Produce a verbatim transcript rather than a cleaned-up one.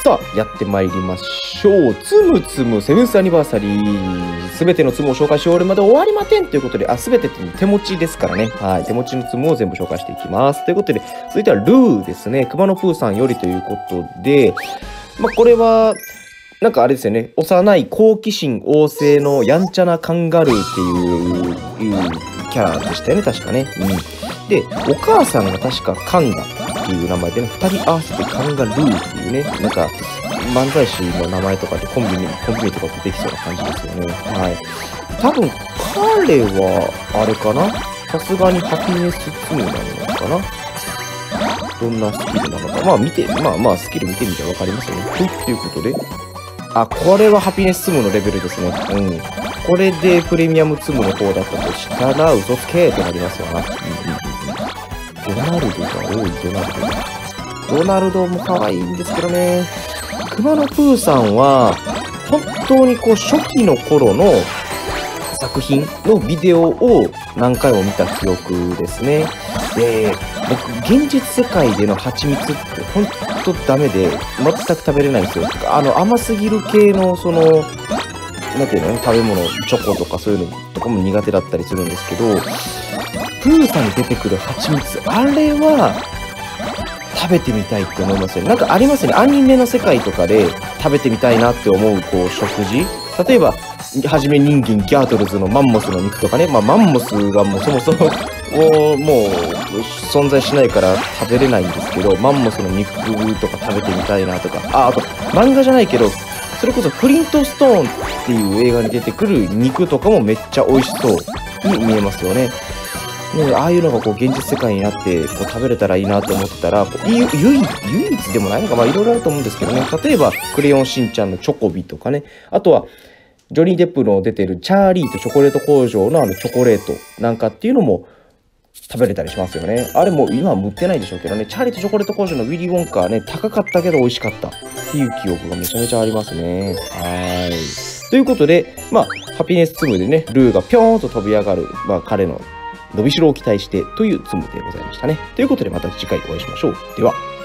さあ、やってまいりましょう。つむつむセブンスアニバーサリー。すべてのつむを紹介し終わるまで終わりませんということで、あ、すべてって手持ちですからね。はい。手持ちのつむを全部紹介していきます。ということで、続いてはルーですね。熊野プーさんよりということで、まあ、これは、なんかあれですよね。幼い好奇心旺盛のやんちゃなカンガルーっていう、いうキャラでしたよね。確かね。うん。で、お母さんが確かカンガっていう名前でね、ふたり合わせてカンガルーっていうね、なんか漫才師の名前とかでコンビニ、コンビニとか出てきそうな感じですよね。はい。多分、彼は、あれかな、さすがにハピネスツムなのかな、どんなスキルなのか。まあ見て、まあまあスキル見てみたらわかりますよね。はい、ということで。あ、これはハピネスツムのレベルですね。うん。これでプレミアムツムの方だったとしたら、嘘つけーってなりますよな。うんうんうん。ドナルドが多い、ドナルド。ドナルドも可愛いんですけどね。熊野プーさんは、本当にこう初期の頃の作品のビデオを何回も見た記憶ですね。で、僕、現実世界での蜂蜜って本当ダメで、全く食べれないんですよ。あの、甘すぎる系の、その、なんていうの、食べ物、チョコとかそういうのとかも苦手だったりするんですけど、プーさんに出てくる蜂蜜、あれは食べてみたいって思いますよね。なんかありますよね。アニメの世界とかで食べてみたいなって思う、こう、食事。例えば、はじめ人間ギャートルズのマンモスの肉とかね。まあ、マンモスがもうそもそも、もう、もう、存在しないから食べれないんですけど、マンモスの肉とか食べてみたいなとか。あ、あと、漫画じゃないけど、それこそフリントストーンっていう映画に出てくる肉とかもめっちゃ美味しそうに見えますよね。ね、ああいうのがこう現実世界になってこう食べれたらいいなと思ってたら、こう唯一、唯一でもないのか、まあいろいろあると思うんですけどね。例えば、クレヨンしんちゃんのチョコビとかね。あとは、ジョニー・デップの出てるチャーリーとチョコレート工場のあのチョコレートなんかっていうのも食べれたりしますよね。あれも今は売ってないでしょうけどね。チャーリーとチョコレート工場のウィリー・ウォンカーね、高かったけど美味しかったっていう記憶がめちゃめちゃありますね。はい。ということで、まあ、ハピネスツムでね、ルーがぴょーんと飛び上がる、まあ、彼の伸びしろを期待してというツムでございましたね。ということでまた次回お会いしましょう。では。